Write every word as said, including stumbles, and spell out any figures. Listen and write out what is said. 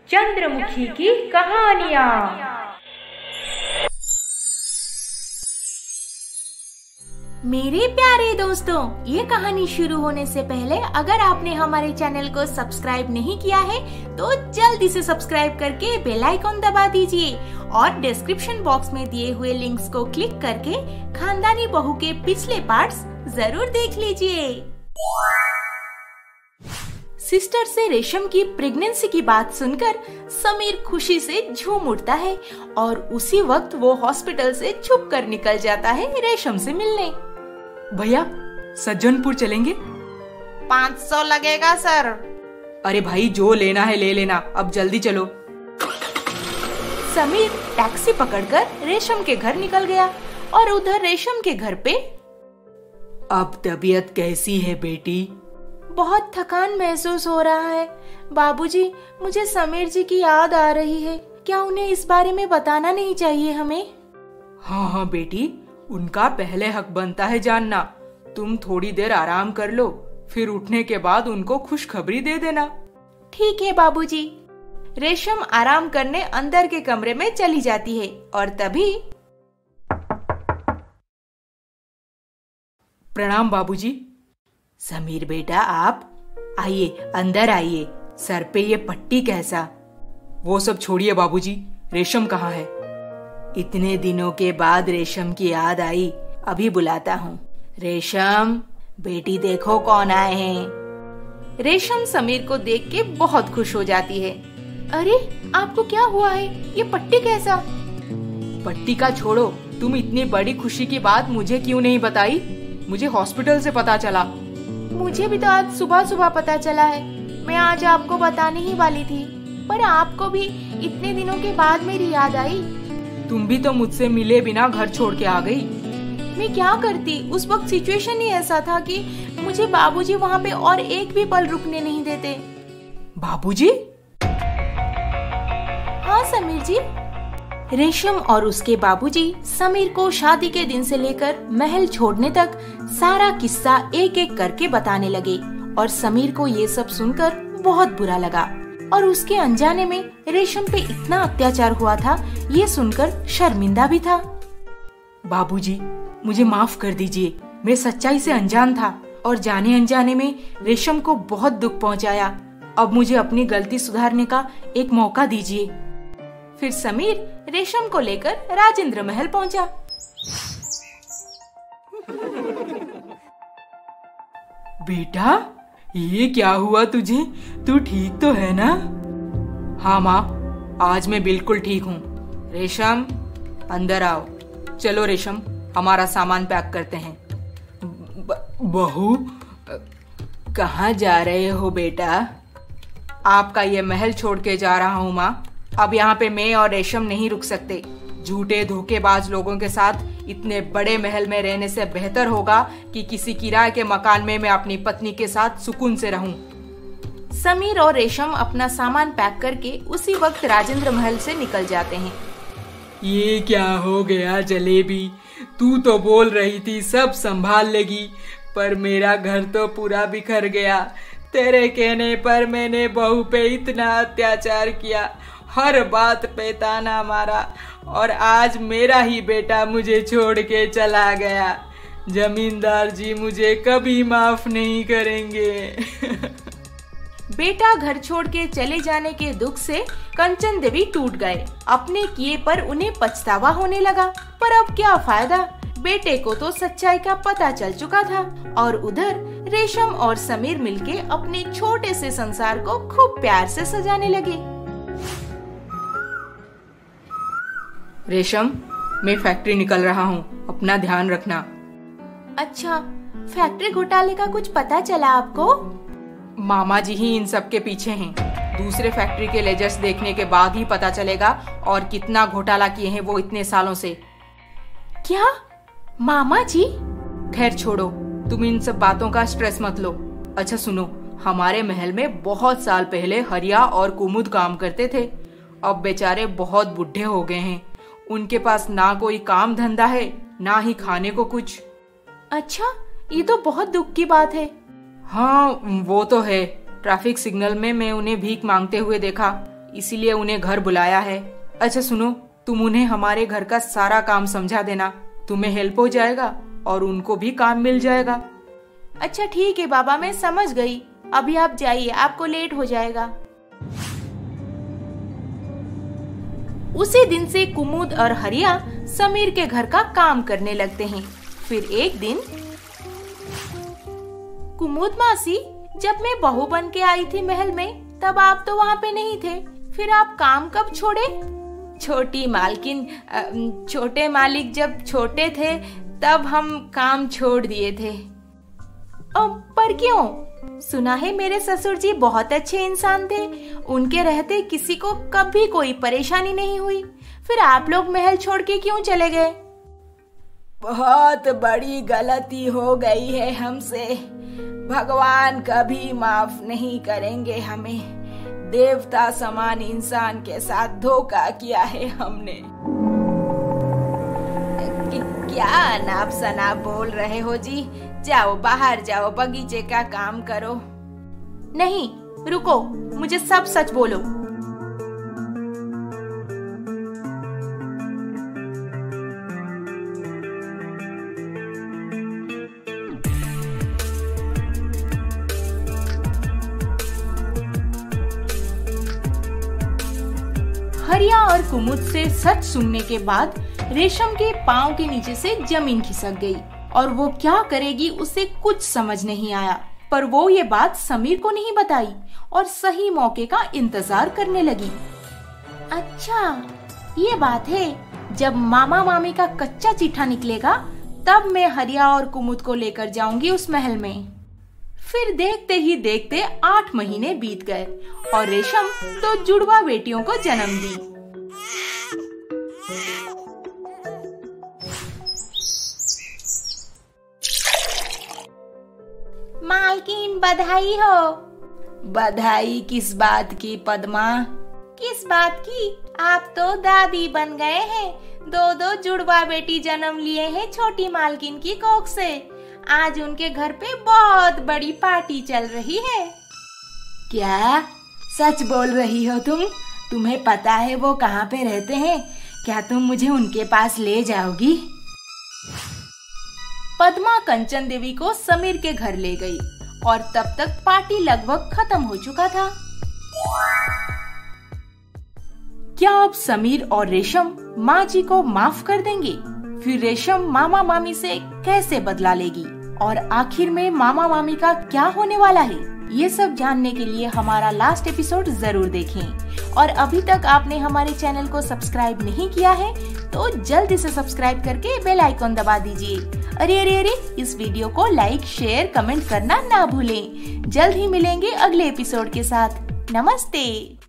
चंद्रमुखी की कहानियाँ। मेरे प्यारे दोस्तों, ये कहानी शुरू होने से पहले अगर आपने हमारे चैनल को सब्सक्राइब नहीं किया है तो जल्दी से सब्सक्राइब करके बेल आइकॉन दबा दीजिए और डिस्क्रिप्शन बॉक्स में दिए हुए लिंक्स को क्लिक करके खानदानी बहू के पिछले पार्ट्स जरूर देख लीजिए। सिस्टर से रेशम की प्रेगनेंसी की बात सुनकर समीर खुशी से झूम उठता है और उसी वक्त वो हॉस्पिटल से छुप कर निकल जाता है रेशम से मिलने। भैया सज्जनपुर चलेंगे? पाँच सौ लगेगा सर। अरे भाई जो लेना है ले लेना, अब जल्दी चलो। समीर टैक्सी पकड़कर रेशम के घर निकल गया और उधर रेशम के घर पे अब तबीयत कैसी है बेटी? बहुत थकान महसूस हो रहा है बाबूजी, मुझे समीर जी की याद आ रही है। क्या उन्हें इस बारे में बताना नहीं चाहिए हमें? हाँ हाँ बेटी, उनका पहले हक बनता है जानना। तुम थोड़ी देर आराम कर लो, फिर उठने के बाद उनको खुशखबरी दे देना। ठीक है बाबूजी। रेशम आराम करने अंदर के कमरे में चली जाती है और तभी प्रणाम बाबूजी। समीर बेटा आप आइए, अंदर आइए। सर पे ये पट्टी कैसा? वो सब छोड़िए बाबूजी, रेशम कहाँ है? इतने दिनों के बाद रेशम की याद आई, अभी बुलाता हूँ। रेशम बेटी देखो कौन आए हैं। रेशम समीर को देख के बहुत खुश हो जाती है। अरे आपको क्या हुआ है? ये पट्टी कैसा? पट्टी का छोड़ो, तुम इतनी बड़ी खुशी की बात मुझे क्यों नहीं बताई? मुझे हॉस्पिटल से पता चला। मुझे भी तो आज सुबह सुबह पता चला है। मैं आज आपको बताने ही वाली थी, पर आपको भी इतने दिनों के बाद मेरी याद आई। तुम भी तो मुझसे मिले बिना घर छोड़ के आ गई। मैं क्या करती, उस वक्त सिचुएशन ही ऐसा था कि मुझे बाबूजी वहाँ पे और एक भी पल रुकने नहीं देते। बाबूजी? हाँ समीर जी। रेशम और उसके बाबूजी समीर को शादी के दिन से लेकर महल छोड़ने तक सारा किस्सा एक एक करके बताने लगे और समीर को ये सब सुनकर बहुत बुरा लगा और उसके अनजाने में रेशम पे इतना अत्याचार हुआ था ये सुनकर शर्मिंदा भी था। बाबूजी मुझे माफ कर दीजिए, मैं सच्चाई से अनजान था और जाने अनजाने में रेशम को बहुत दुख पहुंचाया। अब मुझे अपनी गलती सुधारने का एक मौका दीजिए। फिर समीर रेशम को लेकर राजेंद्र महल पहुंचा। बेटा ये क्या हुआ तुझे? तू ठीक तो है ना? हाँ माँ, आज मैं बिल्कुल ठीक हूँ। रेशम अंदर आओ। चलो रेशम, हमारा सामान पैक करते हैं। बहू कहाँ जा रहे हो बेटा? आपका ये महल छोड़ के जा रहा हूँ माँ। अब यहाँ पे मैं और रेशम नहीं रुक सकते। झूठे धोखेबाज लोगों के साथ इतने बड़े महल में रहने से बेहतर होगा कि किसी किराए के मकान में मैं अपनी पत्नी के साथ सुकून से रहूं। समीर और रेशम अपना सामान पैक करके उसी वक्त राजेंद्र महल से निकल जाते हैं। ये क्या हो गया जलेबी? तू तो बोल रही थी सब संभाल लेगी, पर मेरा घर तो पूरा बिखर गया। तेरे कहने पर मैंने बहू पे इतना अत्याचार किया, हर बात पे ताना मारा और आज मेरा ही बेटा मुझे छोड़ के चला गया। जमींदार जी मुझे कभी माफ नहीं करेंगे। बेटा घर छोड़ के चले जाने के दुख से कंचन देवी टूट गए। अपने किए पर उन्हें पछतावा होने लगा, पर अब क्या फायदा? बेटे को तो सच्चाई का पता चल चुका था और उधर रेशम और समीर मिलके अपने छोटे से संसार को खूब प्यार से सजाने लगे। रेशम मैं फैक्ट्री निकल रहा हूँ, अपना ध्यान रखना। अच्छा, फैक्ट्री घोटाले का कुछ पता चला आपको? मामा जी ही इन सब के पीछे हैं। दूसरे फैक्ट्री के लेजर्स देखने के बाद ही पता चलेगा और कितना घोटाला किए हैं वो इतने सालों से। क्या मामा जी? खैर छोड़ो, तुम इन सब बातों का स्ट्रेस मत लो। अच्छा सुनो, हमारे महल में बहुत साल पहले हरिया और कुमुद काम करते थे। अब बेचारे बहुत बुढ़े हो गए हैं। उनके पास ना कोई काम धंधा है, ना ही खाने को कुछ। अच्छा, ये तो बहुत दुख की बात है। हाँ वो तो है। ट्रैफिक सिग्नल में मैं उन्हें भीख मांगते हुए देखा। इसीलिए उन्हें घर बुलाया है। अच्छा सुनो, तुम उन्हें हमारे घर का सारा काम समझा देना, तुम्हें हेल्प हो जाएगा और उनको भी काम मिल जाएगा। अच्छा ठीक है बाबा, मैं समझ गई। अभी आप जाइए, आपको लेट हो जाएगा। उसी दिन से कुमुद और हरिया समीर के घर का काम करने लगते हैं। फिर एक दिन, कुमुद मासी, जब मैं बहू बन के आई थी महल में, तब आप तो वहाँ पे नहीं थे। फिर आप काम कब छोड़े? छोटी मालकिन, छोटे मालिक जब छोटे थे तब हम काम छोड़ दिए थे। ओ, पर क्यों? सुना है मेरे ससुर जी बहुत अच्छे इंसान थे, उनके रहते किसी को कभी कोई परेशानी नहीं हुई। फिर आप लोग महल छोड़ के क्यों चले गए? बहुत बड़ी गलती हो गई है हमसे, भगवान कभी माफ नहीं करेंगे हमें। देवता समान इंसान के साथ धोखा किया है हमने। क्या अनाप शनाप बोल रहे हो जी? जाओ बाहर जाओ, बगीचे का काम करो। नहीं, रुको, मुझे सब सच बोलो। हरिया और कुमुद से सच सुनने के बाद रेशम के पांव के नीचे से जमीन खिसक गई और वो क्या करेगी उसे कुछ समझ नहीं आया। पर वो ये बात समीर को नहीं बताई और सही मौके का इंतजार करने लगी। अच्छा ये बात है, जब मामा मामी का कच्चा चिट्ठा निकलेगा तब मैं हरिया और कुमुद को लेकर जाऊंगी उस महल में। फिर देखते ही देखते आठ महीने बीत गए और रेशम तो जुड़वा बेटियों को जन्म दी। मालकिन बधाई हो। बधाई किस बात की पद्मा? किस बात की? आप तो दादी बन गए हैं। दो दो जुड़वा बेटी जन्म लिए हैं छोटी मालकिन की कोख से। आज उनके घर पे बहुत बड़ी पार्टी चल रही है। क्या सच बोल रही हो तुम? तुम्हें पता है वो कहाँ पे रहते हैं? क्या तुम मुझे उनके पास ले जाओगी? पद्मा कंचन देवी को समीर के घर ले गई और तब तक पार्टी लगभग खत्म हो चुका था। क्या अब समीर और रेशम माँ जी को माफ कर देंगे? फिर रेशम मामा मामी से कैसे बदला लेगी और आखिर में मामा मामी का क्या होने वाला है? ये सब जानने के लिए हमारा लास्ट एपिसोड जरूर देखें। और अभी तक आपने हमारे चैनल को सब्सक्राइब नहीं किया है तो जल्दी से सब्सक्राइब करके बेल आइकॉन दबा दीजिए। अरे अरे अरे इस वीडियो को लाइक शेयर कमेंट करना ना भूलें। जल्द ही मिलेंगे अगले एपिसोड के साथ। नमस्ते।